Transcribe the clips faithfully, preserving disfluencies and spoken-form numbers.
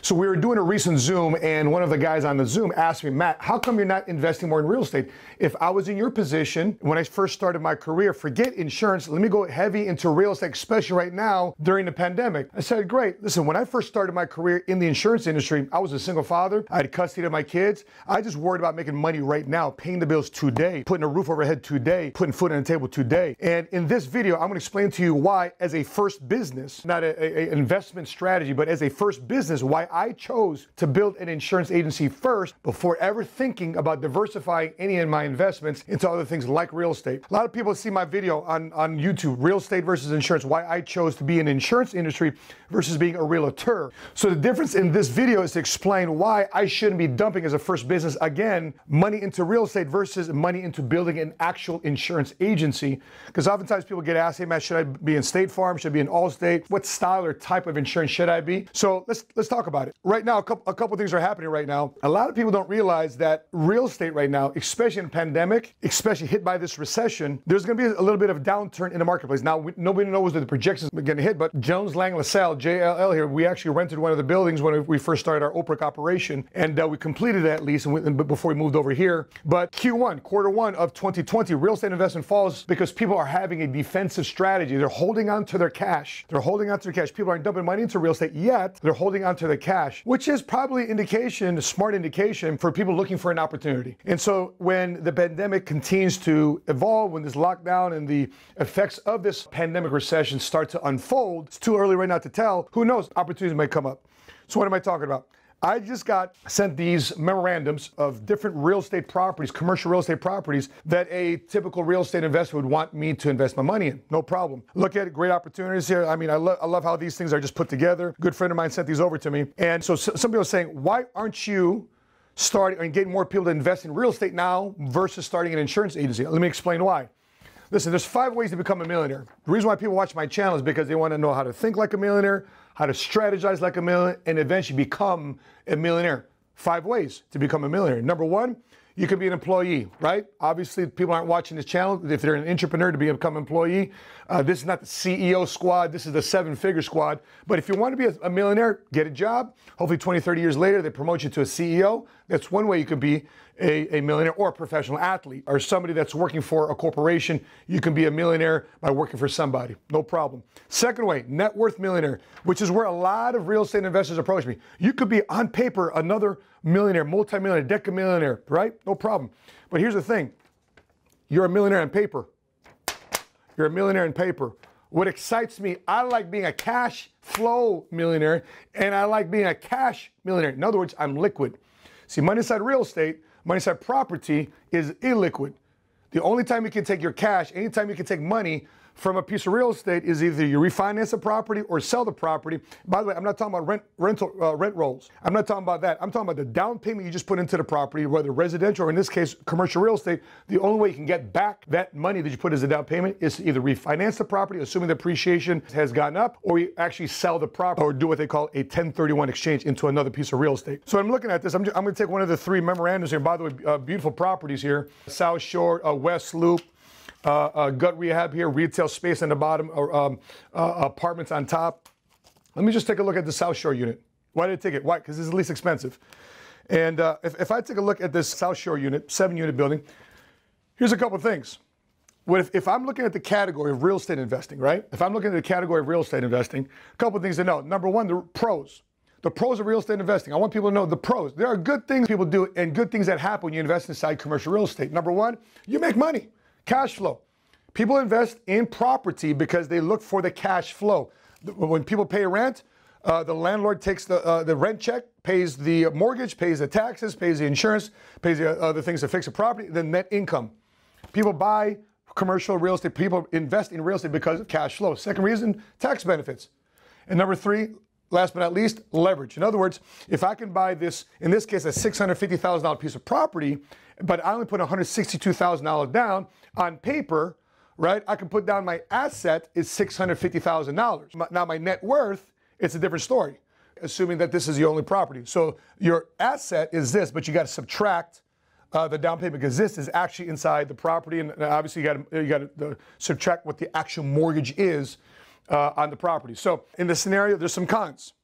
So we were doing a recent Zoom, and one of the guys on the Zoom asked me, Matt, how come you're not investing more in real estate? If I was in your position when I first started my career, forget insurance, let me go heavy into real estate, especially right now during the pandemic. I said, great. Listen, when I first started my career in the insurance industry, I was a single father. I had custody of my kids. I just worried about making money right now, paying the bills today, putting a roof overhead today, putting food on the table today. And in this video, I'm going to explain to you why, as a first business, not an investment strategy, but as a first business, why I chose to build an insurance agency first before ever thinking about diversifying any of my investments into other things like real estate. A lot of people see my video on, on YouTube, real estate versus insurance, why I chose to be in the insurance industry versus being a realtor. So the difference in this video is to explain why I shouldn't be dumping as a first business, again, money into real estate versus money into building an actual insurance agency. Because oftentimes people get asked, hey man, should I be in State Farm? Should I be in Allstate? What style or type of insurance should I be? So let's let's talk about it. Right now, a couple, a couple things are happening right now. A lot of people don't realize that real estate right now, especially in a pandemic, especially hit by this recession, there's going to be a little bit of downturn in the marketplace. Now, we, nobody knows that the projections are going to hit, but Jones Lang LaSalle, J L L here, we actually rented one of the buildings when we first started our Oprah operation, and uh, we completed that lease and we, and before we moved over here. But Q one, quarter one of twenty twenty, real estate investment falls because people are having a defensive strategy. They're holding on to their cash. They're holding on to their cash. People aren't dumping money into real estate yet. They're holding on to their cash, which is probably indication, a smart indication for people looking for an opportunity. And so when the pandemic continues to evolve, when this lockdown and the effects of this pandemic recession start to unfold, it's too early right now to tell. Who knows? Opportunities may come up. So what am I talking about? I just got sent these memorandums of different real estate properties, commercial real estate properties that a typical real estate investor would want me to invest my money in. No problem. Look at it, great opportunities here. I mean, I, lo- I love how these things are just put together. A good friend of mine sent these over to me. And so s- some people are saying, why aren't you starting and getting more people to invest in real estate now versus starting an insurance agency? Let me explain why. Listen, there's five ways to become a millionaire. The reason why people watch my channel is because they want to know how to think like a millionaire, how to strategize like a millionaire, and eventually become a millionaire. Five ways to become a millionaire. Number one, you can be an employee, right? Obviously, people aren't watching this channel if they're an entrepreneur to become an employee. Uh, this is not the C E O squad. This is the seven-figure squad. But if you want to be a, a millionaire, get a job. Hopefully twenty, thirty years later, they promote you to a C E O. That's one way you can be a, a millionaire, or a professional athlete, or somebody that's working for a corporation. You can be a millionaire by working for somebody. No problem. Second way, net worth millionaire, which is where a lot of real estate investors approach me. You could be on paper another millionaire, multimillionaire, decamillionaire, right? No problem. But here's the thing. You're a millionaire on paper. You're a millionaire on paper. What excites me, I like being a cash flow millionaire, and I like being a cash millionaire. In other words, I'm liquid. See, money side real estate, money side property is illiquid. The only time you can take your cash, anytime you can take money from a piece of real estate, is either you refinance the property or sell the property. By the way, I'm not talking about rent rental uh, rent rolls. I'm not talking about that. I'm talking about the down payment you just put into the property, whether residential or in this case commercial real estate. The only way you can get back that money that you put as a down payment is to either refinance the property, assuming the appreciation has gone up, or you actually sell the property or do what they call a ten thirty-one exchange into another piece of real estate. So I'm looking at this. I'm, I'm going to take one of the three memorandums here. By the way, uh, beautiful properties here: South Shore, uh, West Loop. Uh, uh, gut rehab here, retail space on the bottom, or um, uh, apartments on top. Let me just take a look at the South Shore unit. Why did I take it? Why? Because this is the least expensive. And uh, if, if I take a look at this South Shore unit, seven unit building, here's a couple of things. What if, if I'm looking at the category of real estate investing, right? If I'm looking at the category of real estate investing, a couple of things to know. Number one, the pros. The pros of real estate investing. I want people to know the pros. There are good things people do and good things that happen when you invest inside commercial real estate. Number one, you make money. Cash flow. People invest in property because they look for the cash flow. When people pay rent, uh, the landlord takes the uh, the rent check, pays the mortgage, pays the taxes, pays the insurance, pays the other things to fix the property, then net income. People buy commercial real estate. People invest in real estate because of cash flow. Second reason, tax benefits. And number three, last but not least, leverage. In other words, if I can buy this, in this case, a six hundred fifty thousand dollars piece of property, but I only put one hundred sixty-two thousand dollars down on paper, right? I can put down my asset is six hundred fifty thousand dollars. Now my net worth, it's a different story, assuming that this is the only property. So your asset is this, but you got to subtract uh, the down payment because this is actually inside the property, and obviously you got to you got to subtract what the actual mortgage is uh, on the property. So in this scenario, there's some cons.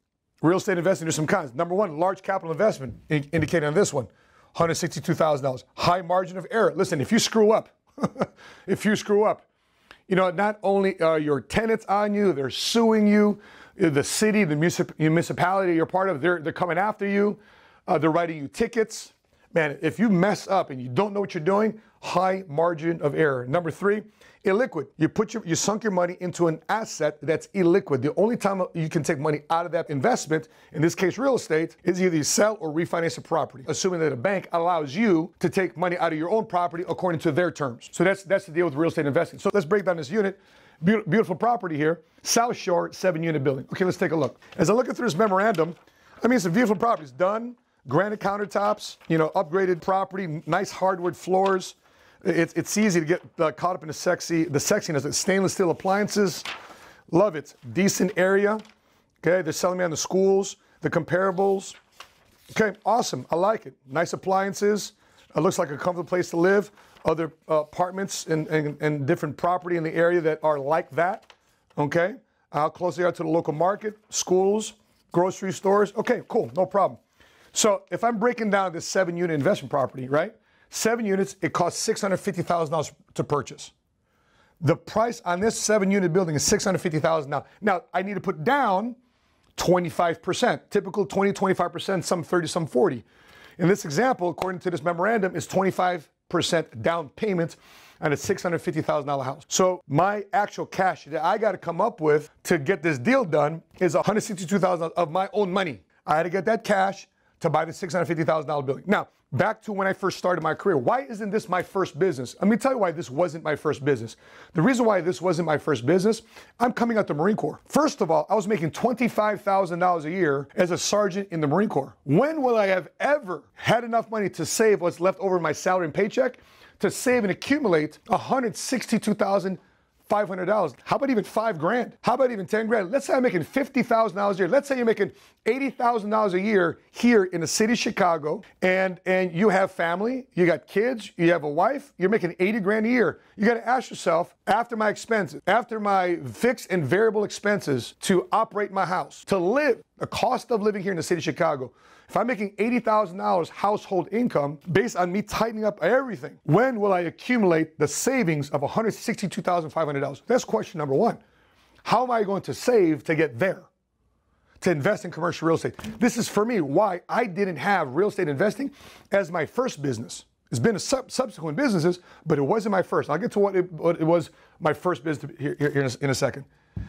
Real estate investing, there's some cons. Number one, large capital investment, in- indicated on this one, one hundred sixty-two thousand dollars. High margin of error. Listen, if you screw up, if you screw up, you know, not only are your tenants on you, they're suing you, the city, the municip- municipality you're part of, they're, they're coming after you, uh, they're writing you tickets. Man, if you mess up and you don't know what you're doing, high margin of error. Number three, illiquid. You put your, you sunk your money into an asset that's illiquid. The only time you can take money out of that investment, in this case real estate, is either you sell or refinance a property, assuming that a bank allows you to take money out of your own property according to their terms. So that's that's the deal with real estate investing. So let's break down this unit. Be- beautiful property here, South Shore, seven unit building. Okay, let's take a look. As I'm looking through this memorandum, I mean, it's a beautiful property. It's done, granite countertops, you know, upgraded property, nice hardwood floors. It's, it's easy to get uh, caught up in the sexy, the sexiness. It's stainless steel appliances. Love it. Decent area. Okay, they're selling me on the schools, the comparables. Okay, awesome. I like it. Nice appliances. It looks like a comfortable place to live. Other uh, apartments and, and, and different property in the area that are like that. Okay, how close they are to the local market, schools, grocery stores. Okay, cool, no problem. So if I'm breaking down this seven unit investment property, right? Seven units, it costs six hundred fifty thousand dollars to purchase. The price on this seven unit building is six hundred fifty thousand dollars. Now, I need to put down twenty-five percent. Typical twenty, twenty-five percent, some thirty, some forty. In this example, according to this memorandum, is twenty-five percent down payment on a six hundred fifty thousand dollars house. So my actual cash that I got to come up with to get this deal done is one hundred sixty-two thousand dollars of my own money. I had to get that cash to buy the six hundred fifty thousand dollars building. Now, back to when I first started my career. Why isn't this my first business? Let me tell you why this wasn't my first business. The reason why this wasn't my first business, I'm coming out the Marine Corps. First of all, I was making twenty-five thousand dollars a year as a sergeant in the Marine Corps. When will I have ever had enough money to save what's left over in my salary and paycheck to save and accumulate one hundred sixty-two thousand five hundred dollars? How about even five grand? How about even ten grand? Let's say I'm making fifty thousand dollars a year. Let's say you're making eighty thousand dollars a year here in the city of Chicago, and, and you have family, you got kids, you have a wife, you're making eighty grand a year. You got to ask yourself, after my expenses, after my fixed and variable expenses to operate my house, to live, the cost of living here in the city of Chicago, if I'm making eighty thousand dollars household income based on me tightening up everything, when will I accumulate the savings of one hundred sixty-two thousand five hundred dollars? That's question number one. How am I going to save to get there? To invest in commercial real estate. This is for me why I didn't have real estate investing as my first business. It's been a sub- subsequent businesses, but it wasn't my first. I'll get to what it, what it was my first business here, here in, a, in a second.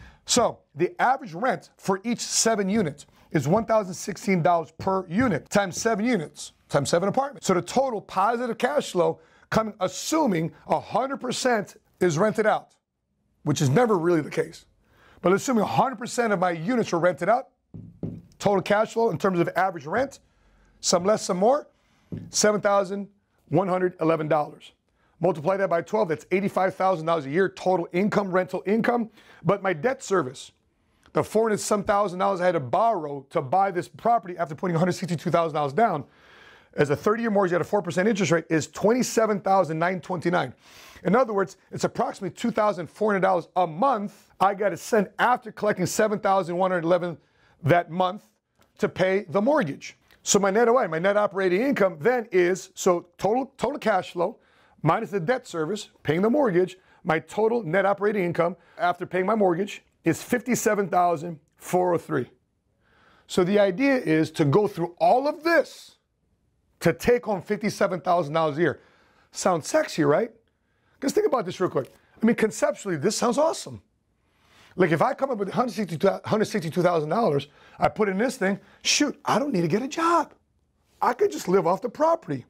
So the average rent for each seven units is one thousand sixteen dollars per unit times seven units times seven apartments. So the total positive cash flow coming, assuming one hundred percent is rented out, which is never really the case. But assuming one hundred percent of my units are rented out, total cash flow in terms of average rent, some less, some more, seven thousand one hundred eleven dollars. Multiply that by twelve, that's eighty-five thousand dollars a year total income, rental income. But my debt service, the four hundred some thousand dollars I had to borrow to buy this property after putting one hundred sixty-two thousand dollars down, as a thirty year mortgage at a four percent interest rate, is twenty-seven thousand nine hundred twenty-nine dollars. In other words, it's approximately two thousand four hundred dollars a month I got to send after collecting seven thousand one hundred eleven dollars that month to pay the mortgage. So my net O I, my net operating income then is, so total, total cash flow minus the debt service, paying the mortgage, my total net operating income after paying my mortgage is fifty-seven thousand four hundred three dollars. So the idea is to go through all of this to take home fifty-seven thousand dollars a year. Sounds sexy, right? Because think about this real quick. I mean, conceptually, this sounds awesome. Like if I come up with one hundred sixty-two thousand dollars, I put in this thing, shoot, I don't need to get a job. I could just live off the property.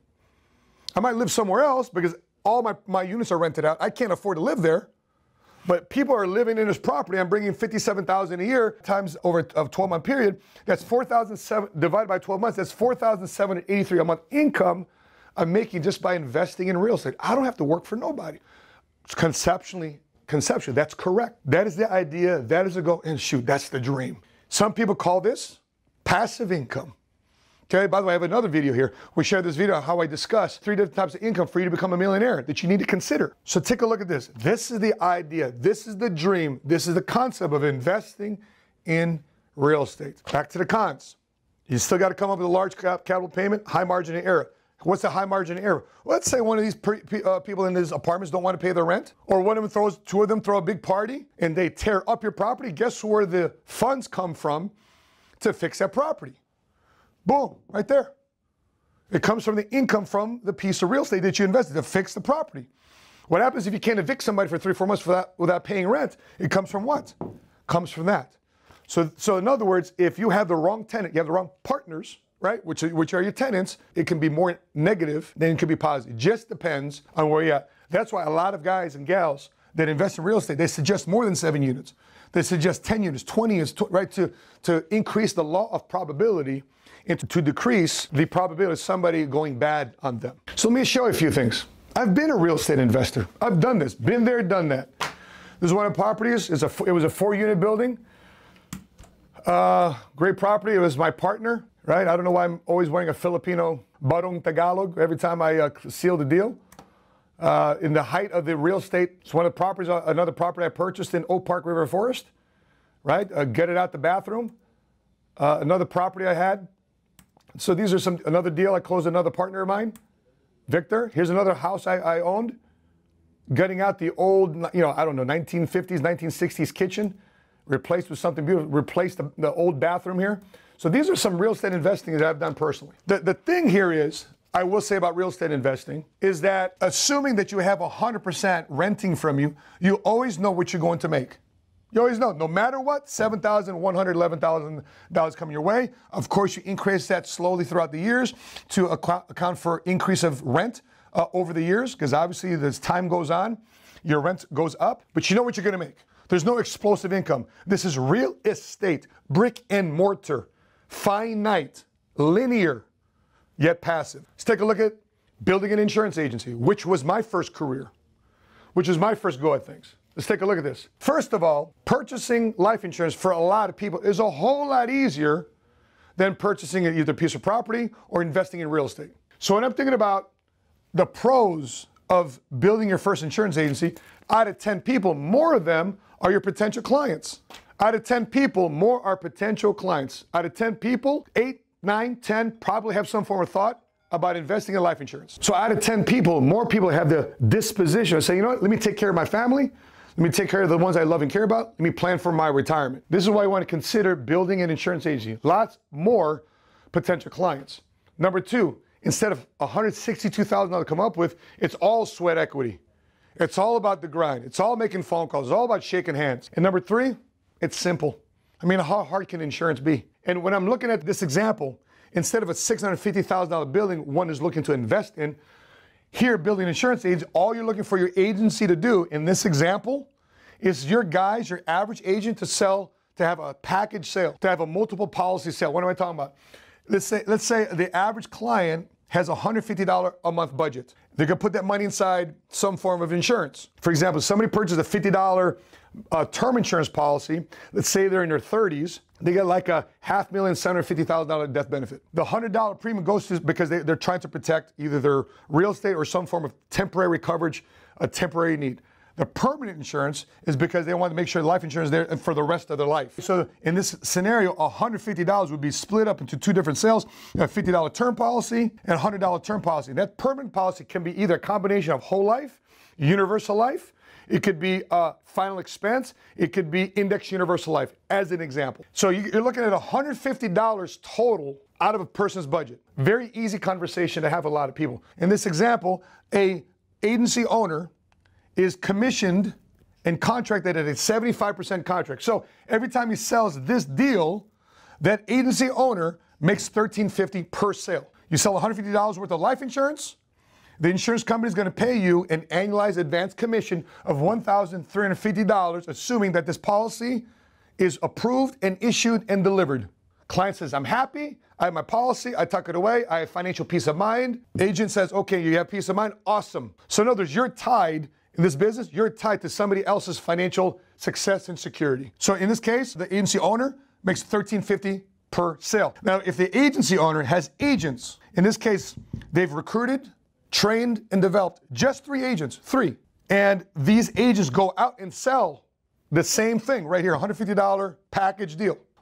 I might live somewhere else because all my, my units are rented out. I can't afford to live there. But people are living in this property. I'm bringing fifty-seven thousand dollars a year times over a twelve month period. That's four thousand seven divided by twelve months. That's four thousand seven hundred eighty-three dollars a month income I'm making just by investing in real estate. I don't have to work for nobody. It's conceptually, conceptually, that's correct. That is the idea. That is the goal. And shoot, that's the dream. Some people call this passive income. Okay, by the way, I have another video here. We share this video on how I discuss three different types of income for you to become a millionaire that you need to consider. So take a look at this. This is the idea. This is the dream. This is the concept of investing in real estate. Back to the cons. You still got to come up with a large capital payment, high margin of error. What's the high margin of error? Let's say one of these pre, uh, people in these apartments don't want to pay their rent, or one of them throws, two of them throw a big party and they tear up your property. Guess where the funds come from to fix that property? Boom, right there. It comes from the income from the piece of real estate that you invested to fix the property. What happens if you can't evict somebody for three, four months for that, without paying rent? It comes from what? Comes from that. So, so in other words, if you have the wrong tenant, you have the wrong partners, right, which are, which are your tenants, it can be more negative than it can be positive. Just depends on where you're at. That's why a lot of guys and gals that invest in real estate, they suggest more than seven units. They suggest ten units, twenty units, right, to, to increase the law of probability and to, to decrease the probability of somebody going bad on them. So let me show you a few things. I've been a real estate investor. I've done this, been there, done that. This is one of the properties. It's a, it was a four-unit building. Uh, great property. It was my partner, right? I don't know why I'm always wearing a Filipino barong Tagalog every time I uh, seal the deal. Uh, in the height of the real estate, it's one of the properties, uh, another property I purchased in Oak Park River Forest, right? Uh, get it out the bathroom. Uh, another property I had. So these are some, another deal. I closed another partner of mine, Victor. Here's another house I, I owned. Gutting out the old, you know, I don't know, nineteen fifties, nineteen sixties kitchen, replaced with something beautiful, replaced the, the old bathroom here. So these are some real estate investing that I've done personally. The, the thing here is, I will say about real estate investing, is that assuming that you have one hundred percent renting from you, you always know what you're going to make. You always know, no matter what, seven thousand one hundred eleven thousand dollars coming your way. Of course, you increase that slowly throughout the years to account for increase of rent uh, over the years, because obviously as time goes on, your rent goes up, but you know what you're gonna make. There's no explosive income. This is real estate, brick and mortar, finite, linear, yet passive. Let's take a look at building an insurance agency, which was my first career, which is my first go at things. Let's take a look at this. First of all, purchasing life insurance for a lot of people is a whole lot easier than purchasing either a piece of property or investing in real estate. So when I'm thinking about the pros of building your first insurance agency, out of ten people, more of them are your potential clients. Out of ten people, more are potential clients. Out of ten people, eight, nine, ten probably have some form of thought about investing in life insurance. So out of ten people, more people have the disposition of saying, you know what, let me take care of my family. Let me take care of the ones I love and care about. Let me plan for my retirement. This is why I want to consider building an insurance agency. Lots more potential clients. Number two, instead of one hundred sixty-two thousand dollars to come up with, it's all sweat equity. It's all about the grind. It's all making phone calls. It's all about shaking hands. And number three, it's simple. I mean, how hard can insurance be? And when I'm looking at this example, instead of a six hundred fifty thousand dollars building one is looking to invest in, here, building an insurance agency, all you're looking for your agency to do in this example is your guys, your average agent to sell, to have a package sale, to have a multiple policy sale. What am I talking about? Let's say, let's say the average client has a one hundred fifty dollars a month budget. They're gonna put that money inside some form of insurance. For example, somebody purchased a fifty dollars uh, term insurance policy. Let's say they're in their thirties. They get like a half million, seven hundred fifty thousand dollars death benefit. The one hundred dollars premium goes to because they, they're trying to protect either their real estate or some form of temporary coverage, a temporary need. The permanent insurance is because they want to make sure life insurance is there for the rest of their life. So in this scenario, one hundred fifty dollars would be split up into two different sales, a fifty dollars term policy and a one hundred dollars term policy. That permanent policy can be either a combination of whole life, universal life, it could be a final expense, it could be index universal life, as an example. So you're looking at one hundred fifty dollars total out of a person's budget. Very easy conversation to have with a lot of people. In this example, a agency owner is commissioned and contracted at a seventy-five percent contract. So every time he sells this deal, that agency owner makes thirteen fifty per sale. You sell one hundred fifty dollars worth of life insurance, the insurance company is going to pay you an annualized advance commission of one thousand three hundred fifty dollars, assuming that this policy is approved and issued and delivered. Client says, I'm happy, I have my policy, I tuck it away, I have financial peace of mind. Agent says, okay, you have peace of mind, awesome. So in other words, you're tied in this business, you're tied to somebody else's financial success and security. So in this case, the agency owner makes thirteen fifty per sale. Now, if the agency owner has agents, in this case, they've recruited, trained, and developed just three agents, three. And these agents go out and sell the same thing right here, one hundred fifty dollars package deal.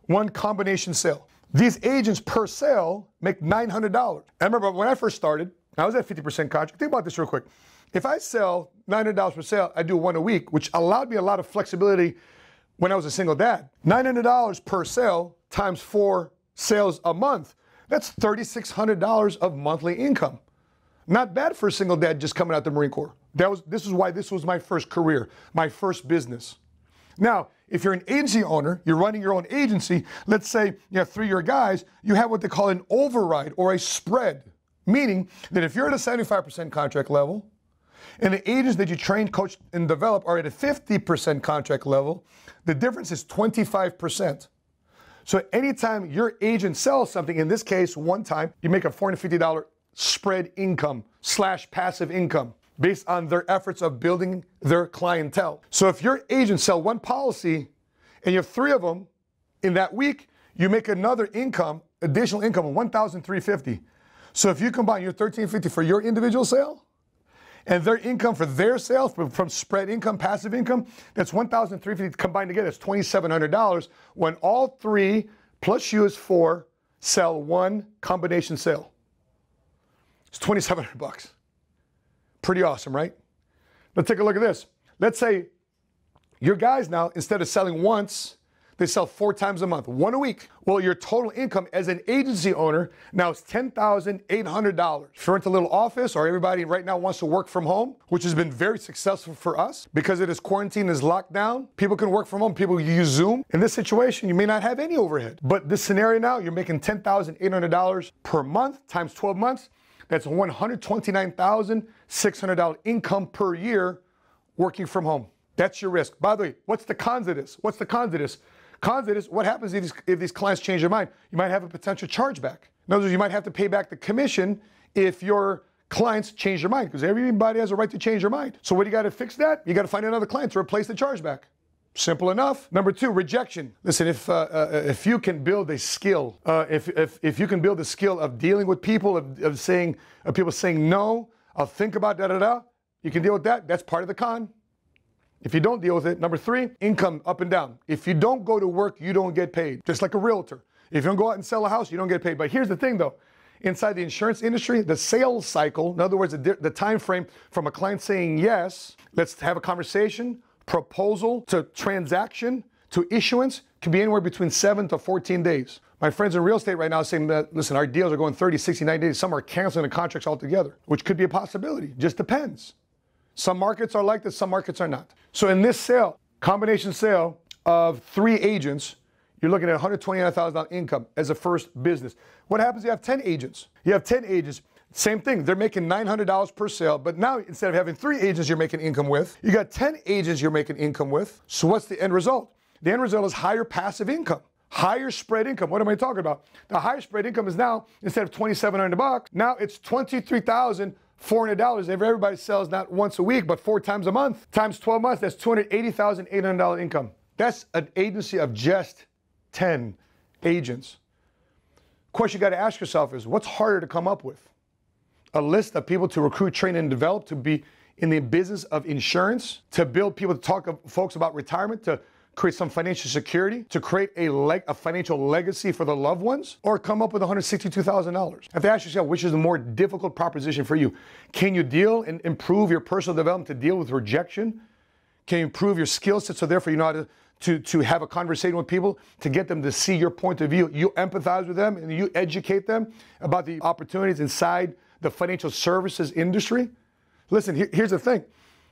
one combination sale. These agents per sale make nine hundred dollars. I remember when I first started, I was at fifty percent contract. Think about this real quick. If I sell nine hundred dollars per sale, I do one a week, which allowed me a lot of flexibility when I was a single dad. nine hundred dollars per sale times four sales a month. That's three thousand six hundred dollars of monthly income. Not bad for a single dad just coming out the Marine Corps. That was, this is why this was my first career, my first business. Now, if you're an agency owner, you're running your own agency, let's say you have three of your guys, you have what they call an override or a spread, meaning that if you're at a seventy-five percent contract level and the agents that you train, coach, and develop are at a fifty percent contract level, the difference is twenty-five percent. So anytime your agent sells something, in this case, one time, you make a four hundred fifty dollars spread income slash passive income based on their efforts of building their clientele. So if your agents sell one policy and you have three of them in that week, you make another income, additional income of one thousand three hundred fifty dollars. So if you combine your one thousand three hundred fifty dollars for your individual sale and their income for their sale from, from spread income, passive income, that's one thousand three hundred fifty dollars combined together. That's two thousand seven hundred dollars when all three plus you is four sell one combination sale. It's two thousand seven hundred bucks. Pretty awesome, right? Let's take a look at this. Let's say your guys now, instead of selling once, they sell four times a month, one a week. Well, your total income as an agency owner now is ten thousand eight hundred dollars. If you rent a little office or everybody right now wants to work from home, which has been very successful for us because it is quarantine, is locked down, people can work from home, people use Zoom. In this situation, you may not have any overhead. But this scenario now, you're making ten thousand eight hundred dollars per month times twelve months. That's one hundred twenty-nine thousand six hundred dollars income per year working from home. That's your risk. By the way, what's the cons of this? What's the cons of this? Cons of this, what happens if these, if these clients change their mind? You might have a potential chargeback. In other words, you might have to pay back the commission if your clients change their mind, because everybody has a right to change their mind. So what do you got to fix that? You got to find another client to replace the chargeback. Simple enough. Number two, rejection. Listen, if uh, uh, if you can build a skill, uh, if, if if you can build a skill of dealing with people, of, of saying, of people saying no, I'll think about da da da, you can deal with that. That's part of the con. If you don't deal with it, number three, income up and down. If you don't go to work, you don't get paid. Just like a realtor. If you don't go out and sell a house, you don't get paid. But here's the thing though, inside the insurance industry, the sales cycle, in other words, the, the time frame from a client saying yes, let's have a conversation, proposal to transaction to issuance can be anywhere between seven to fourteen days. My friends in real estate right now are saying that, listen, our deals are going thirty, sixty, ninety days. Some are canceling the contracts altogether, which could be a possibility. Just depends. Some markets are like this, some markets are not. So in this sale, combination sale of three agents, you're looking at one hundred twenty-nine thousand dollars income as a first business. What happens if you have ten agents? You have ten agents. Same thing, they're making nine hundred dollars per sale, but now instead of having three agents you're making income with, you got ten agents you're making income with. So what's the end result? The end result is higher passive income, higher spread income. What am I talking about? The higher spread income is now, instead of two thousand seven hundred bucks, now it's twenty-three thousand four hundred dollars. If everybody sells not once a week, but four times a month, times twelve months, that's two hundred eighty thousand eight hundred dollars income. That's an agency of just ten agents. Question you got to ask yourself is, what's harder to come up with? A list of people to recruit, train, and develop to be in the business of insurance, to build people to talk to folks about retirement, to create some financial security, to create a, leg, a financial legacy for the loved ones, or come up with one hundred sixty-two thousand dollars. You have to ask yourself, which is the more difficult proposition for you? Can you deal and improve your personal development to deal with rejection? Can you improve your skill set so therefore you know how to, to, to have a conversation with people, to get them to see your point of view? You empathize with them and you educate them about the opportunities inside the financial services industry. Listen, here, here's the thing.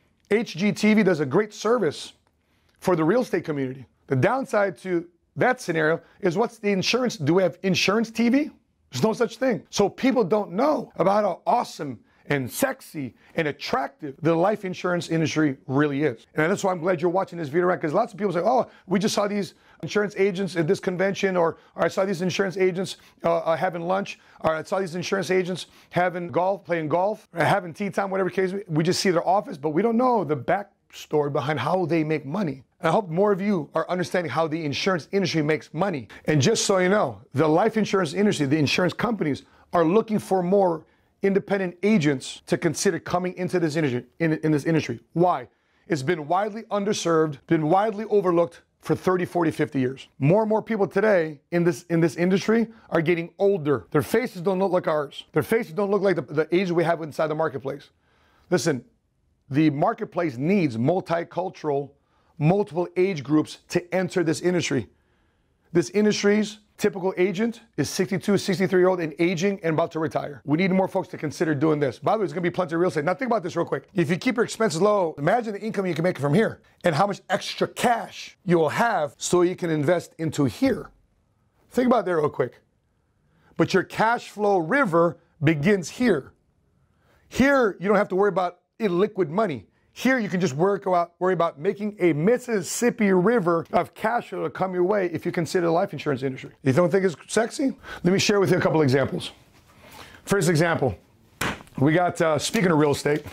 H G T V does a great service for the real estate community. The downside to that scenario is, what's the insurance? Do we have insurance T V? There's no such thing. So people don't know about how awesome and sexy and attractive the life insurance industry really is. And that's why I'm glad you're watching this video, right? Because lots of people say, oh, we just saw these insurance agents at this convention, or, or I saw these insurance agents uh, uh, having lunch, or I saw these insurance agents having golf, playing golf, or having tea time, whatever case. We just see their office, but we don't know the backstory behind how they make money. And I hope more of you are understanding how the insurance industry makes money. And just so you know, the life insurance industry, the insurance companies are looking for more independent agents to consider coming into this industry. In, in this industry. Why? It's been widely underserved, been widely overlooked for thirty, forty, fifty years. More and more people today in this in this industry are getting older. Their faces don't look like ours. Their faces don't look like the, the age we have inside the marketplace. Listen, the marketplace needs multicultural, multiple age groups to enter this industry. This industry's typical agent is sixty-two, sixty-three year old and aging and about to retire. We need more folks to consider doing this. By the way, there's gonna be plenty of real estate. Now think about this real quick. If you keep your expenses low, imagine the income you can make from here and how much extra cash you will have so you can invest into here. Think about that real quick. But your cash flow river begins here. Here, you don't have to worry about illiquid money. Here, you can just work about, worry about making a Mississippi River of cash flow to come your way if you consider the life insurance industry. You don't think it's sexy? Let me share with you a couple examples. First example, we got, uh, speaking of real estate,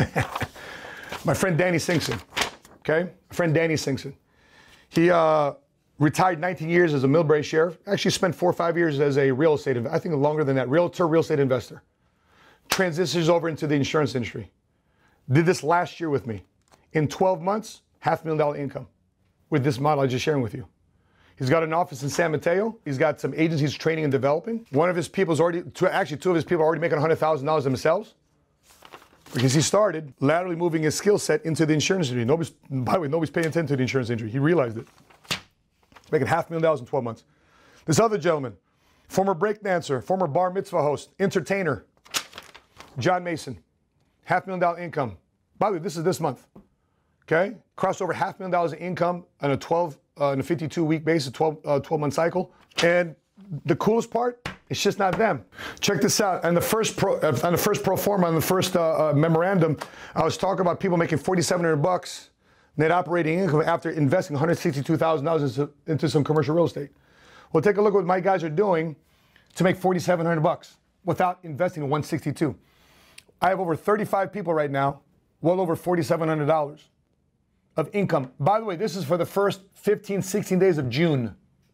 my friend Danny Singson, okay? My friend Danny Singson. He uh, retired nineteen years as a Millbrae sheriff, actually spent four or five years as a real estate, I think longer than that, realtor, real estate investor. Transitions over into the insurance industry. Did this last year with me. In twelve months, half a million dollar income with this model I just sharing with you. He's got an office in San Mateo. He's got some agents he's training and developing. One of his people's already, two, actually two of his people are already making one hundred thousand dollars themselves because he started laterally moving his skill set into the insurance industry. Nobody's, by the way, nobody's paying attention to the insurance industry. He realized it. Making half a million dollars in twelve months. This other gentleman, former breakdancer, former bar mitzvah host, entertainer, John Mason. Half million dollar income. By the way, this is this month. Okay? Crossed over half million dollars in income on a twelve, uh, on a fifty-two week basis, twelve, uh, twelve month cycle. And the coolest part, it's just not them. Check this out. On the first pro, uh, on the first pro forma, on the first uh, uh, memorandum, I was talking about people making forty-seven hundred bucks net operating income after investing one hundred sixty-two thousand dollars into, into some commercial real estate. Well, take a look at what my guys are doing to make forty-seven hundred bucks without investing in one sixty-two. I have over thirty-five people right now, well over forty-seven hundred dollars of income. By the way, this is for the first fifteen, sixteen days of June.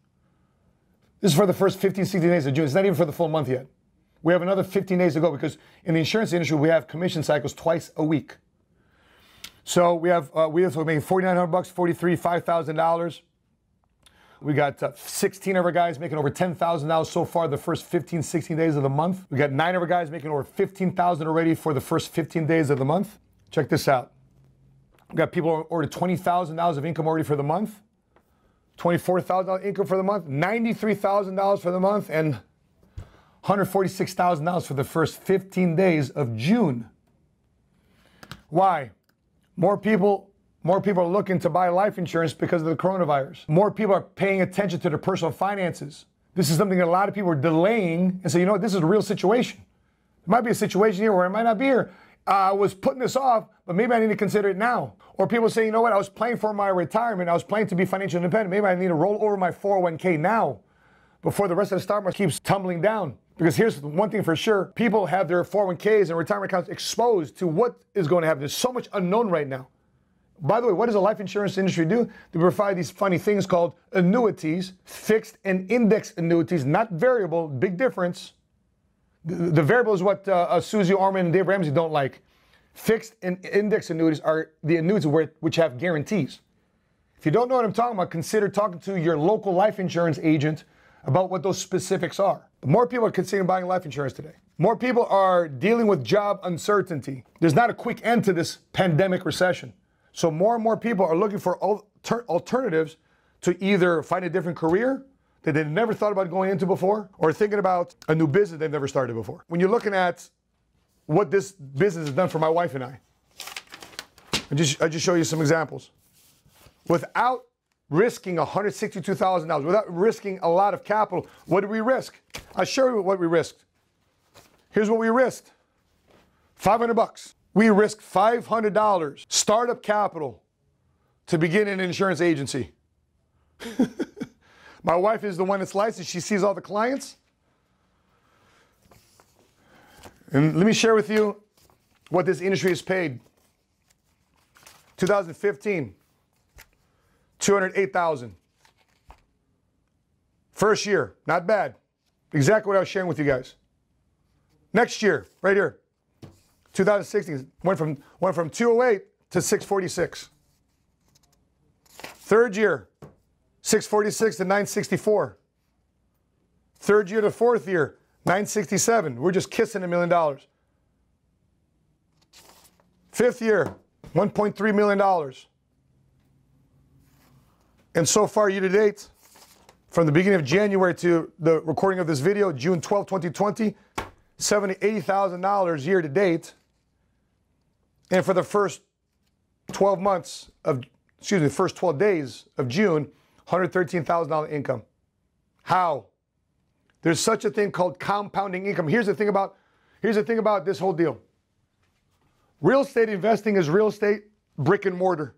This is for the first fifteen, sixteen days of June. It's not even for the full month yet. We have another fifteen days to go because in the insurance industry, we have commission cycles twice a week. So we have, uh, we have so making forty-nine hundred bucks, forty-three, five thousand dollars. We got uh, sixteen of our guys making over ten thousand dollars so far the first fifteen, sixteen days of the month. We got nine of our guys making over fifteen thousand dollars already for the first fifteen days of the month. Check this out. We got people who ordered twenty thousand dollars of income already for the month, twenty-four thousand dollars income for the month, ninety-three thousand dollars for the month, and one hundred forty-six thousand dollars for the first fifteen days of June. Why? More people More people are looking to buy life insurance because of the coronavirus. More people are paying attention to their personal finances. This is something that a lot of people are delaying and say, you know what, this is a real situation. There might be a situation here where I might not be here. Uh, I was putting this off, but maybe I need to consider it now. Or people say, you know what, I was planning for my retirement. I was planning to be financially independent. Maybe I need to roll over my four oh one k now before the rest of the stock market keeps tumbling down. Because here's one thing for sure, people have their four oh one k's and retirement accounts exposed to what is going to happen. There's so much unknown right now. By the way, what does the life insurance industry do? They provide these funny things called annuities, fixed and index annuities, not variable, big difference. The, the variable is what uh, uh, Susie Orman and Dave Ramsey don't like. Fixed and index annuities are the annuities where, which have guarantees. If you don't know what I'm talking about, consider talking to your local life insurance agent about what those specifics are. But more people are considering buying life insurance today. More people are dealing with job uncertainty. There's not a quick end to this pandemic recession. So more and more people are looking for alter alternatives to either find a different career that they've never thought about going into before, or thinking about a new business they've never started before. When you're looking at what this business has done for my wife and I, I just, I just show you some examples. Without risking one hundred sixty-two thousand dollars, without risking a lot of capital, what did we risk? I'll show you what we risked. Here's what we risked. five hundred bucks. We risked five hundred dollars startup capital to begin an insurance agency. My wife is the one that's licensed. She sees all the clients. And let me share with you what this industry has paid. two thousand fifteen, two hundred eight thousand dollars. First year, not bad. Exactly what I was sharing with you guys. Next year, right here. two thousand sixteen went from went from two oh eight to six forty-six. Third year, six forty-six to nine sixty-four. Third year to fourth year, nine sixty-seven. We're just kissing a million dollars. Fifth year, one point three million dollars. And so far, year to date, from the beginning of January to the recording of this video, June twelfth, twenty twenty, seventy thousand dollars, eighty thousand dollars year to date. And for the first twelve months of, excuse me, the first twelve days of June, one hundred thirteen thousand dollars income. How? There's such a thing called compounding income. Here's the thing about, here's the thing about this whole deal. Real estate investing is real estate brick and mortar.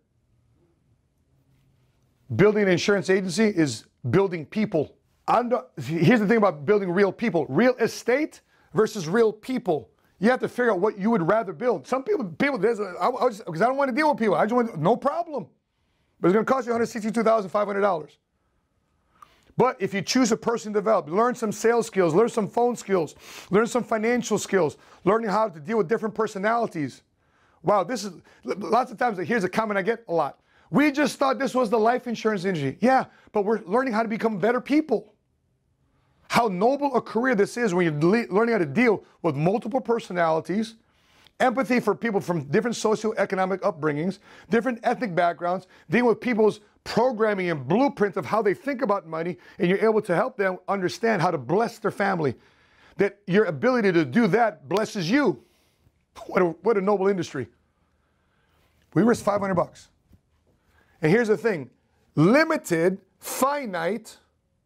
Building an insurance agency is building people. Here's the thing about building real people. Real estate versus real people. You have to figure out what you would rather build. Some people, people, because I, I, I don't want to deal with people. I just want, no problem. But it's going to cost you one hundred sixty-two thousand five hundred dollars. But if you choose a person to develop, learn some sales skills, learn some phone skills, learn some financial skills, learning how to deal with different personalities. Wow, this is, lots of times, here's a comment I get a lot. We just thought this was the life insurance industry. Yeah, but we're learning how to become better people. How noble a career this is when you're learning how to deal with multiple personalities, empathy for people from different socioeconomic upbringings, different ethnic backgrounds, dealing with people's programming and blueprint of how they think about money, and you're able to help them understand how to bless their family. That your ability to do that blesses you. What a, what a noble industry. We risk five hundred bucks. And here's the thing, limited, finite,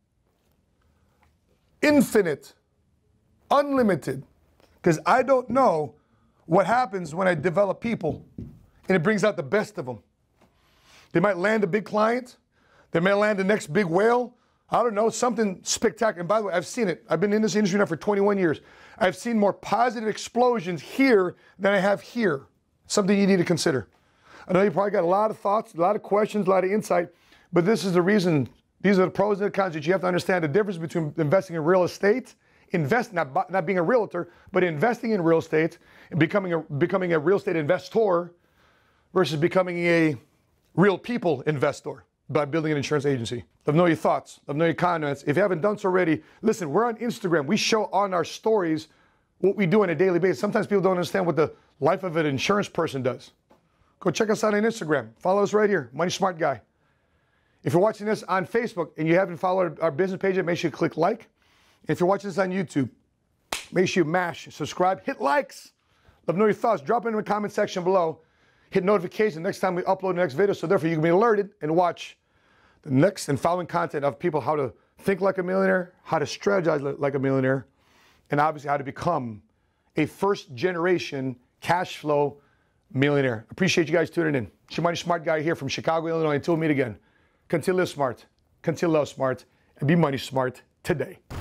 infinite, unlimited, because I don't know what happens when I develop people and it brings out the best of them. They might land a big client. They may land the next big whale. I don't know, something spectacular. And by the way, I've seen it. I've been in this industry now for twenty-one years. I've seen more positive explosions here than I have here. Something you need to consider. I know you probably got a lot of thoughts, a lot of questions, a lot of insight, but this is the reason, these are the pros and the cons that you have to understand the difference between investing in real estate, invest, not, not being a realtor, but investing in real estate and becoming a, becoming a real estate investor versus becoming a real people investor by building an insurance agency. Let me know your thoughts. Let me know your comments. If you haven't done so already, listen, we're on Instagram. We show on our stories what we do on a daily basis. Sometimes people don't understand what the life of an insurance person does. Go check us out on Instagram. Follow us right here, Money Smart Guy. If you're watching this on Facebook and you haven't followed our business page yet, make sure you click like. And if you're watching this on YouTube, make sure you mash, subscribe, hit likes. Let me know your thoughts. Drop it in the comment section below. Hit notification next time we upload the next video, so therefore you can be alerted and watch the next and following content of people how to think like a millionaire, how to strategize like a millionaire, and obviously how to become a first generation cash flow millionaire. Appreciate you guys tuning in. It's your Money Smart Guy here from Chicago, Illinois. Until we meet again, continue to live smart, continue to love smart, and be money smart today.